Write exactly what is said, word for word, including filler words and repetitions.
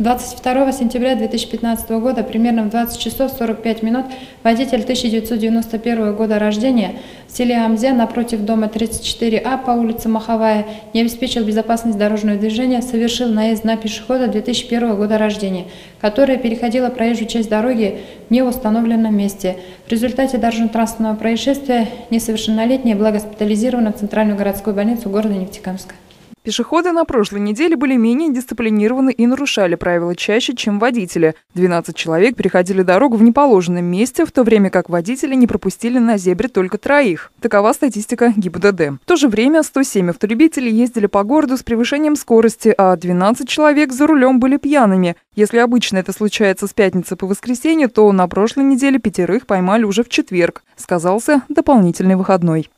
двадцать второго сентября две тысячи пятнадцатого года, примерно в двадцать часов сорок пять минут, водитель тысяча девятьсот девяносто первого года рождения в селе Амзе напротив дома тридцать четыре А по улице Маховая не обеспечил безопасность дорожного движения, совершил наезд на пешехода две тысячи первого года рождения, которая переходила проезжую часть дороги в неустановленном месте. В результате дорожно-транспортного происшествия несовершеннолетняя была госпитализирована в Центральную городскую больницу города Нефтекамска. Пешеходы на прошлой неделе были менее дисциплинированы и нарушали правила чаще, чем водители. двенадцать человек переходили дорогу в неположенном месте, в то время как водители не пропустили на зебре только троих. Такова статистика ГИБДД. В то же время сто семь автолюбителей ездили по городу с превышением скорости, а двенадцать человек за рулем были пьяными. Если обычно это случается с пятницы по воскресенье, то на прошлой неделе пятерых поймали уже в четверг. Сказался дополнительный выходной.